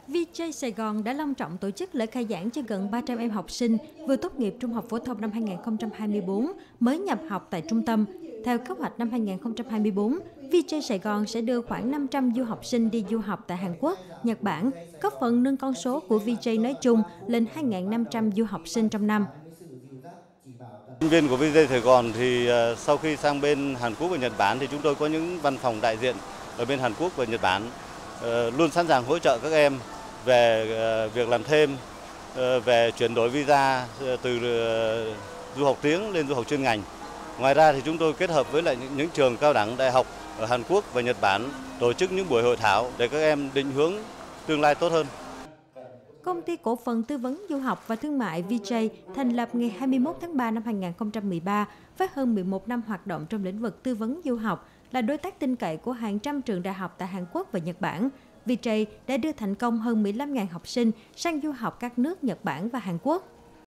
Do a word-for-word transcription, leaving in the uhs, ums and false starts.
vê gi Sài Gòn đã long trọng tổ chức lễ khai giảng cho gần ba trăm em học sinh vừa tốt nghiệp trung học phổ thông năm hai nghìn không trăm hai mươi tư mới nhập học tại trung tâm. Theo kế hoạch năm hai nghìn không trăm hai mươi tư, vê gi Sài Gòn sẽ đưa khoảng năm trăm du học sinh đi du học tại Hàn Quốc, Nhật Bản, góp phần nâng con số của vê gi nói chung lên hai nghìn năm trăm du học sinh trong năm. Sinh viên của vê gi Sài Gòn thì sau khi sang bên Hàn Quốc và Nhật Bản thì chúng tôi có những văn phòng đại diện ở bên Hàn Quốc và Nhật Bản luôn sẵn sàng hỗ trợ các em về việc làm thêm, về chuyển đổi visa từ du học tiếng lên du học chuyên ngành. Ngoài ra thì chúng tôi kết hợp với lại những, những trường cao đẳng đại học ở Hàn Quốc và Nhật Bản tổ chức những buổi hội thảo để các em định hướng tương lai tốt hơn. Công ty cổ phần tư vấn du học và thương mại vê gi thành lập ngày hai mươi mốt tháng ba năm hai nghìn không trăm mười ba với hơn mười một năm hoạt động trong lĩnh vực tư vấn du học, là đối tác tin cậy của hàng trăm trường đại học tại Hàn Quốc và Nhật Bản. vê gi đã đưa thành công hơn mười lăm nghìn học sinh sang du học các nước Nhật Bản và Hàn Quốc.